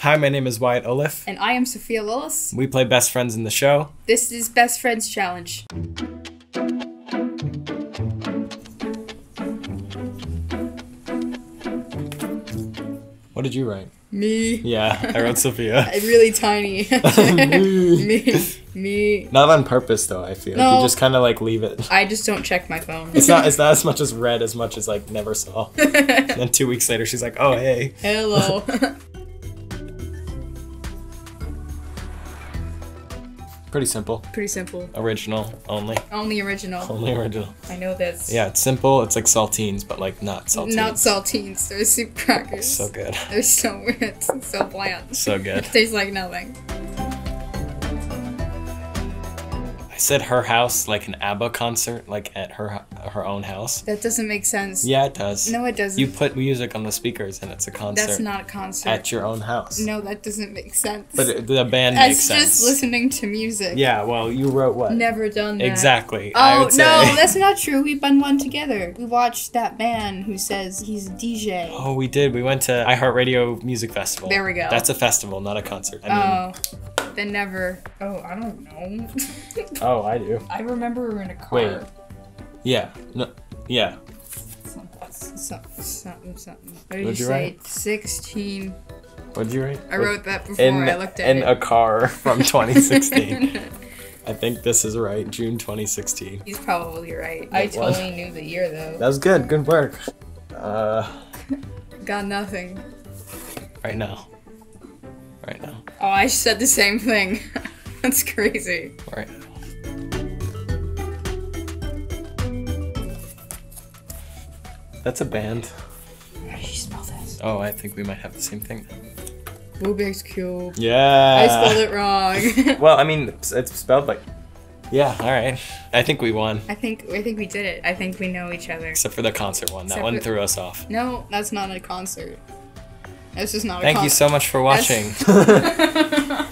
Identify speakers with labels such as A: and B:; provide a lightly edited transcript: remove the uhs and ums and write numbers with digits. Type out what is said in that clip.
A: Hi, my name is Wyatt Oleff.
B: And I am Sophia Lillis.
A: We play best friends in the show.
B: This is Best Friends Challenge.
A: What did you write?
B: Me.
A: Yeah, I wrote Sophia.
B: Really tiny. Me.
A: Not on purpose, though, I feel.
B: No.
A: You just kind of, like, leave it.
B: I just don't check my phone.
A: It's not as much as read as much as, like, never saw. And then 2 weeks later, she's like, oh, hey.
B: Hello.
A: Pretty simple.
B: Pretty simple.
A: Original, only.
B: Only original.
A: Only original.
B: I know this.
A: Yeah, it's simple. It's like saltines, but, like, not saltines.
B: Not saltines. They're soup crackers.
A: So good.
B: They're so weird. So bland.
A: So good.
B: Tastes like nothing.
A: I said her house, like an ABBA concert, like at her own house.
B: That doesn't make sense.
A: Yeah, it does.
B: No, it doesn't.
A: You put music on the speakers and it's a concert.
B: That's not a concert.
A: At your own house.
B: No, that doesn't make sense.
A: But the band makes sense.
B: That's just listening to music.
A: Yeah, well, you wrote what?
B: Never done that.
A: Exactly. I
B: Oh,
A: would say.
B: no, that's not true. We've done one together. We watched that man who says he's a DJ.
A: Oh, we did. We went to iHeartRadio Music Festival.
B: There we go.
A: That's a festival, not a concert. I mean,
B: Then never. Oh, I don't know.
A: oh, I do.
B: I remember we were in a car.
A: Wait. Yeah. No. Yeah.
B: Something. What did
A: What'd
B: you
A: you
B: say?
A: write?
B: 16.
A: What'd you write?
B: I wrote that before I looked at it.
A: In a car from 2016. I think this is right. June 2016.
B: He's probably right. I totally knew the year though.
A: That was good. Good work.
B: Got nothing.
A: Right now. Right now.
B: Oh, I said the same thing. That's crazy.
A: Right now. That's a band.
B: How do you spell this?
A: Oh, I think we might have the same thing.
B: Rubik's Cube.
A: Yeah.
B: I spelled it wrong.
A: Well, I mean, it's spelled like... Yeah, alright. I think we won.
B: I think we did it. I think we know each other.
A: Except for the concert one. That
B: Except
A: one
B: for-
A: threw us off.
B: No, that's not a concert. That's just not a concert.
A: Thank you so much for watching.